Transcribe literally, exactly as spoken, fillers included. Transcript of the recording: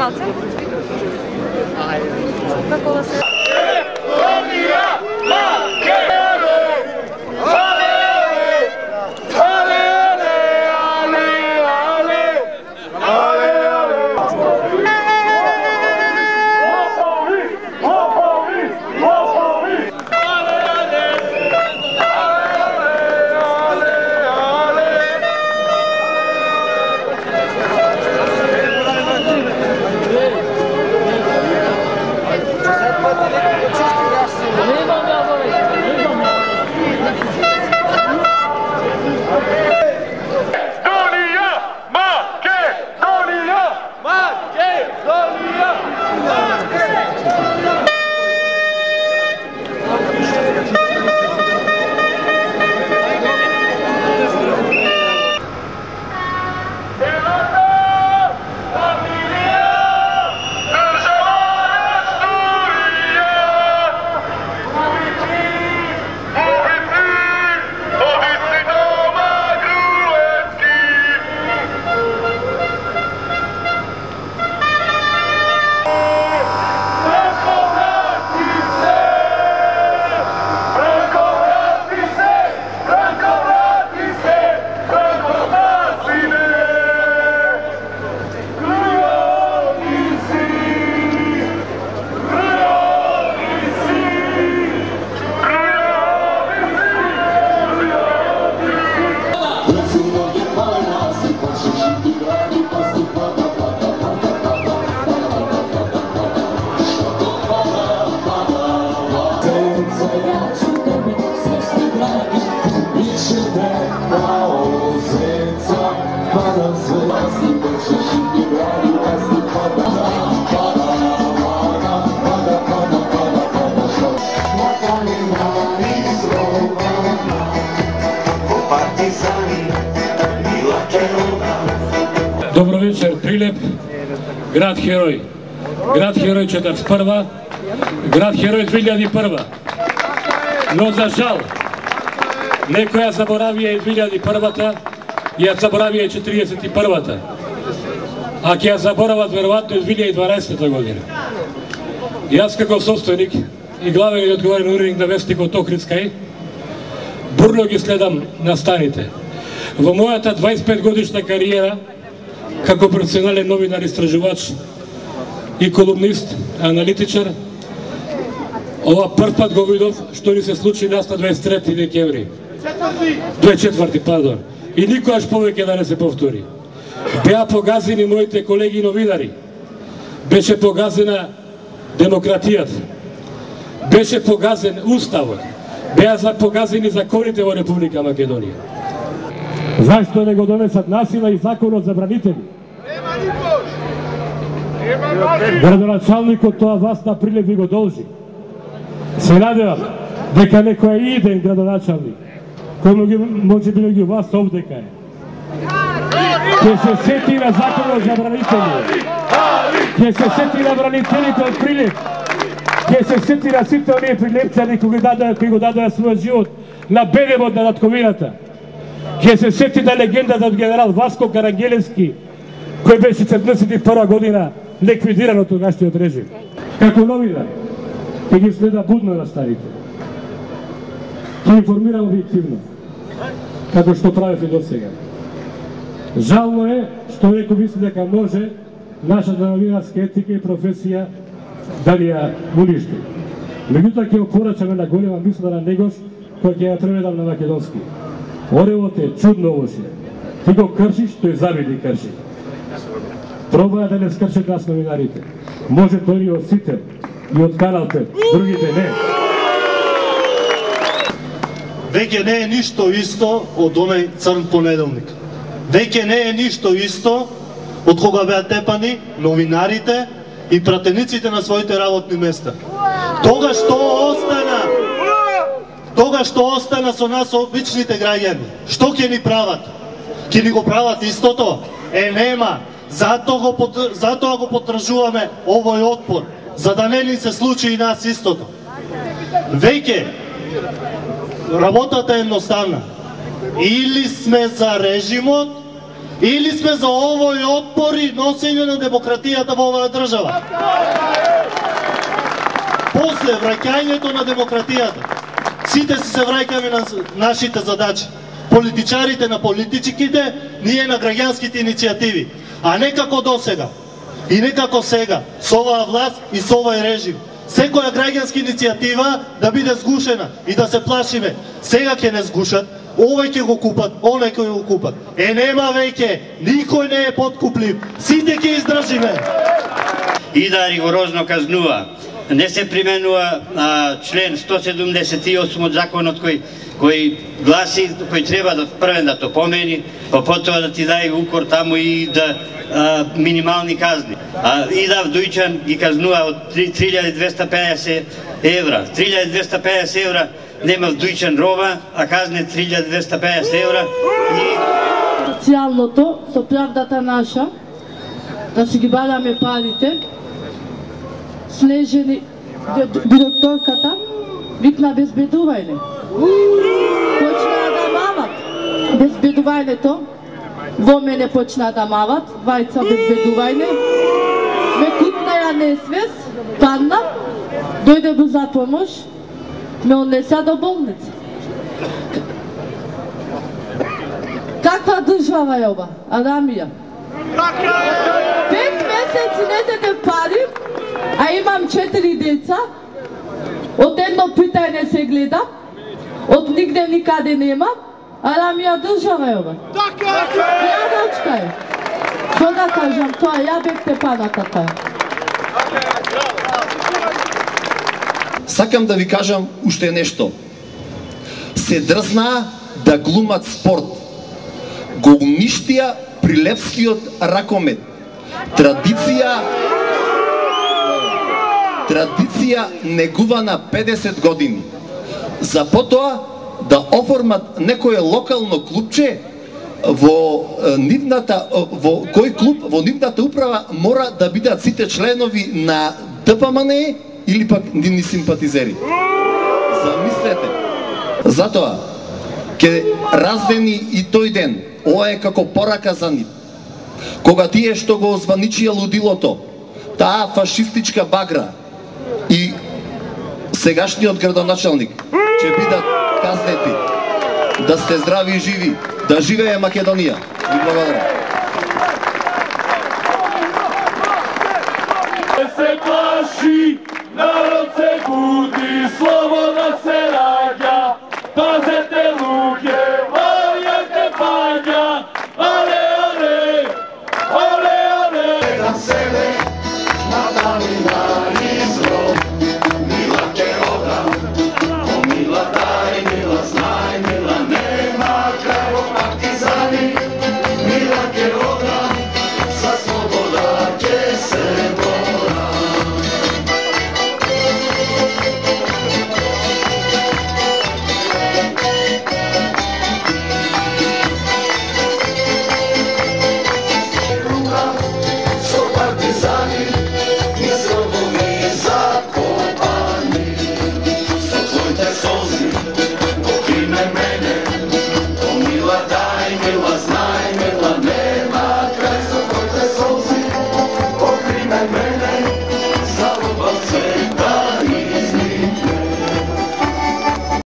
малце. Како да се... Dobro večer, Prilep, grad heroj. Grad heroj četrdeset prva, grad heroj две хиляди и първа. Но за жал, некој ја заборавија и две хиляди и първата, и ја заборавија и четиридесет и първата. А ќе ја заборават веројатно и две хиляди и дванаесета година. Јас како собственик и главен и одговорен уредник на вестникот Охридскај, бурно ги следам настаните. Во мојата дваесет и пет годишна кариера како професионален новинар, истражувач и колумнист, аналитичар, ова прв пат го видов што ни се случи нас на дваесет и трети декември. дваесет и четврти, пардон. И никогаш повеќе да не се повтори. Беа погазени моите колеги новинари. Беше погазена демократијата. Беше погазен уставот. Беа погазени законите во Република Македонија. Зашто не го донесат насила и законот за бранители? Градоначалникот тоа вас на Прилеп ви го должи. Се надевам дека некој иден градоначалник, кој ги може би меѓу вас овдека е, ќе се сети на законот за бранители, ќе се сети на бранителите од Прилеп, ќе се сети на сите оние прилепчани кои го дадоа својот живот на бегемот на татковината. Ќе се сети на легендата од генерал Васко Карангелевски, кој беше четридесет и прва година ликвидиран од тогашниот режим. Како новинар, ќе ги следа будно на старите. Ќе информирам објективно, како што правев и до сега. Жално е што некој мисли дека може нашата новинарска етика и професија да ни ја уништи. Меѓутоа ќе опорачаме на голема мисла на негош, кој ќе ја преведам на македонски. Оревот е чудно овошје. Ти го кршиш, тој завиди крши. Пробаја да не скршат нас новинарите. Може тој и од сите, и од Канал пет, другите не. Веќе не е ништо исто од оној црн понеделник. Веќе не е ништо исто од кога беа тепани новинарите и пратениците на своите работни места. Тогаш што остана? Тогаш што остана со нас обичните граѓани? Што ќе ни прават? Ќе ни го прават истото? Е, нема. Затоа го, затоа го потражуваме овој отпор, за да не ни се случи и нас истото. Веќе, работата е едноставна. Или сме за режимот, Или сме за овој отпор и носење на демократијата во оваа држава? После враќањето на демократијата, сите се враќаме на нашите задачи. Политичарите на политичките, ние на граѓанските иницијативи. А не како досега. И не како сега, со оваа власт и со овој режим. Секоја граѓанска иницијатива да биде сгушена и да се плашиме. Сега ќе не сгушат, овој ќе го купат, оној ќе го купат. Е, нема веќе, никој не е подкуплив, сите ќе издржиме. И да ригорозно казнува. Не се применува а, член сто седумдесет и осум од законот кој кој гласи, кој треба да првен да то помени, па потоа да ти даде укор таму и да а, минимални казни. А Идав Дујчан ги казнува од три илјади двесте пеесет евра. три илјади двесте пеесет евра нема Дујчан роба, а казне три илјади двесте пеесет евра. И социјалното со правдата наша, да си ги бараме парите. Снежени директорката викна безбедувајне. Почнаа да мават. Безбедувајнето во мене почнаа да мават. Вајца безбедувајне. Ме купна ја несвес, падна, дојде бе за помош, ме однеса до болница. Каква држава е ова? Арамија. Пет месеци не даде пари, а имам четири деца, од едно питање се гледа, од нигде никаде нема, Арамија држава е ова. Јадачка е. Што да кажам, тоа ја бев тепаната таа. Сакам да ви кажам уште нешто. Се дрзнаа да глумат спорт. Го уништија Прилепскиот ракомет. Традиција Традиција негувана педесет години. За потоа да оформат некое локално клубче во нивната во кој клуб во нивната управа мора да бидат сите членови на Д П М Н Е или пак нивни симпатизери. Замислете. Затоа ќе раздени и тој ден. Ова е како порака за нив. Кога тие што го озваничија лудилото, таа фашистичка багра и сегашниот градоначалник ќе бидат казнети. Да сте здрави и живи, да живее Македонија. Ви благодарам. Се плаши, народ се буди, слободна се